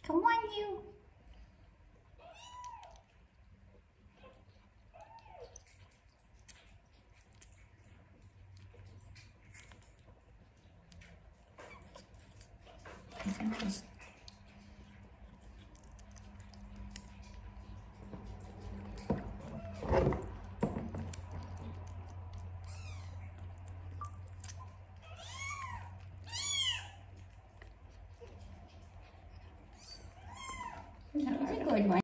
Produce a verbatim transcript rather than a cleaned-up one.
Come on, you. That was a good one.